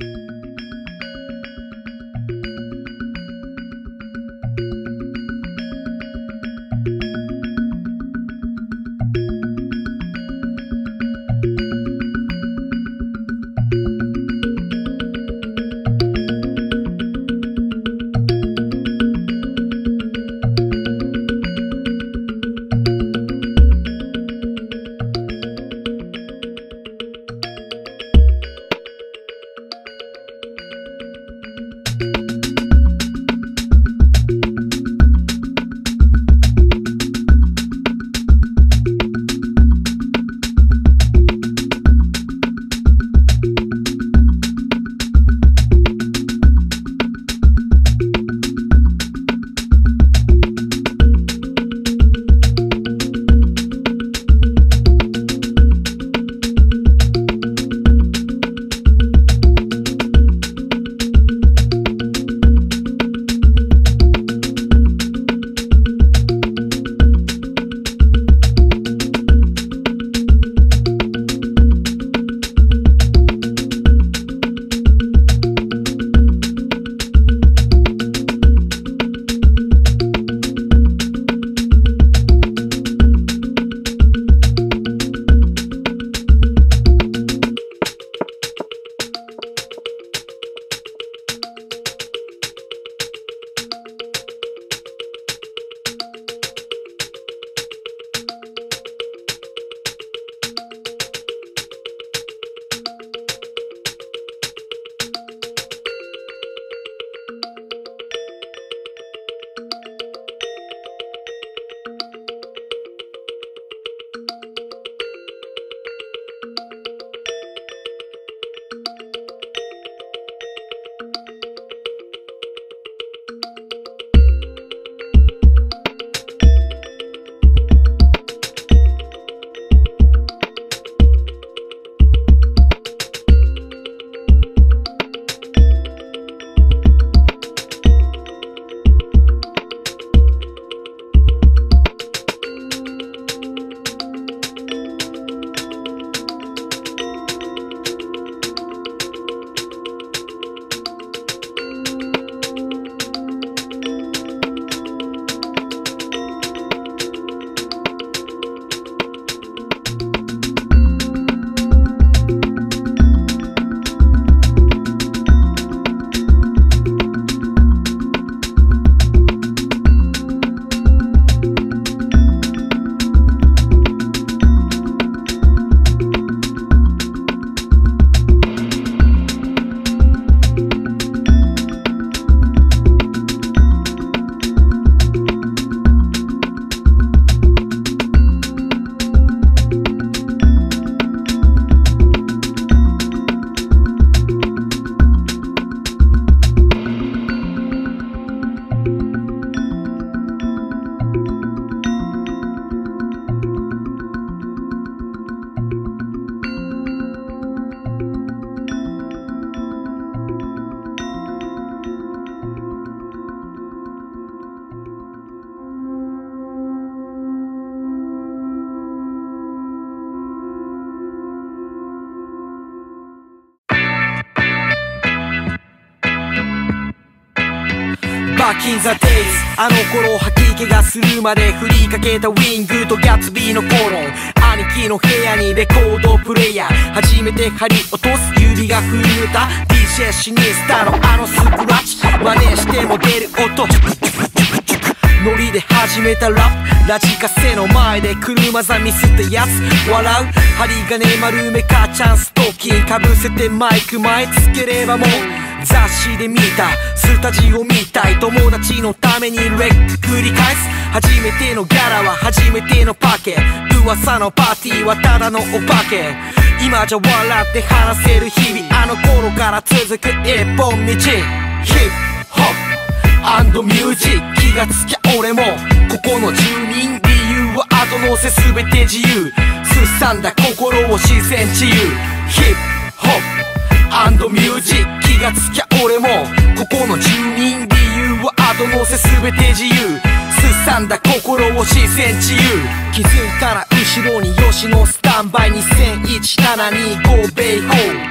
Back in the days あの頃吐き気がするまで振りかけたウィングとギャッツビーのコロン兄貴の部屋にレコードプレイヤー初めて針落とす指が震えた DJ シニスタのあのスクラッチ真似しても出る音ノリで始めたラップラジカセの前で車座ミスったやつ笑う針金丸めかチャンストッキンかぶせてマイク前つければもう雑誌で見たスタジオみたい友達のためにレック繰り返す初めてのギャラは初めてのパケ噂のパーティーはただのお化け今じゃ笑って話せる日々あの頃から続く一本道ヒップホップ&ミュージック気がつきゃ俺もここの住人理由は後乗せすべて自由すさんだ心を自然治癒ヒップホップ&ミュージック気がつきゃ俺もここの住人理由は後乗せすべて自由すさんだ心を自然治癒気づいたら後ろに吉野スタンバイ2001-725ベイホー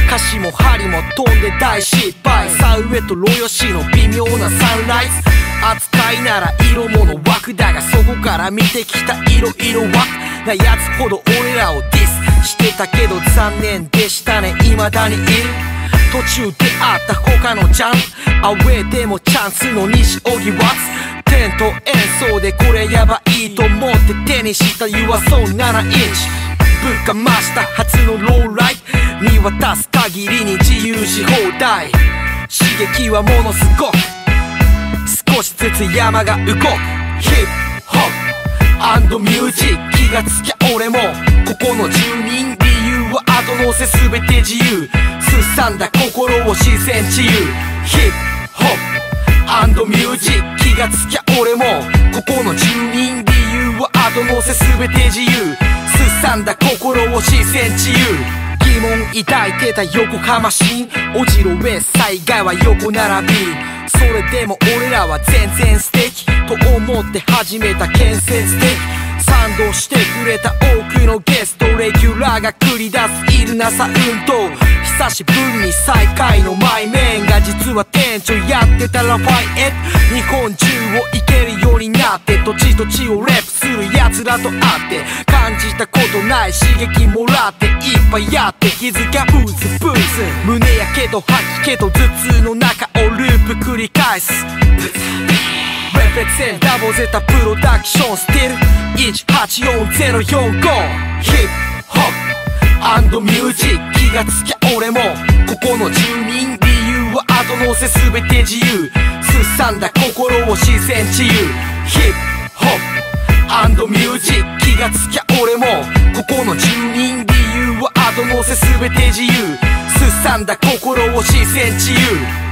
歌詞も針も飛んで大失敗。サウエとロヨシの微妙なサンライズ。扱いなら色物枠だが、そこから見てきた色々枠なやつほど俺らをディスしてたけど残念でしたね、未だにいる。途中で会った他のジャンルアウェーでもチャンスの西荻ワッツ。テント演奏でこれやばいと思って手にした弱そう7インチぶっかました初のローライト見渡す限りに自由し放題。刺激はものすごく少しずつ山が動く。ヒップホップ&ミュージック気がつきゃ俺もここの住人。理由は後乗せすべて自由。すさんだ心を自然治癒。ヒップホップ&ミュージック気がつきゃ俺もここの住人。理由は後乗せすべて自由。すさんだ心を自然治癒。疑問抱いてた横浜市おじろへ災害は横並び。それでも俺らは全然素敵と思って始めた建設的。賛同してくれた多くのゲストレギュラーが繰り出すイルナサ運動。久しぶりに最下位のマイメンが実は店長やってたラファイエット。日本中を行けるようになって土地土地をレップする奴らと会って感じたことない刺激もらっていっぱいやって気づきゃブーズブーズ。胸やけど吐き気と頭痛の中をループ繰り返す。レペゼンダボゼタプロダクションスティル184045。ヒップホップ&ミュージック気がつきゃ俺もここの住人。理由は後乗せすべて自由。すさんだ心を自然治癒。ヒップホップ&ミュージック気がつきゃ俺もここの住人。理由は後乗せすべて自由。すさんだ心を自然治癒。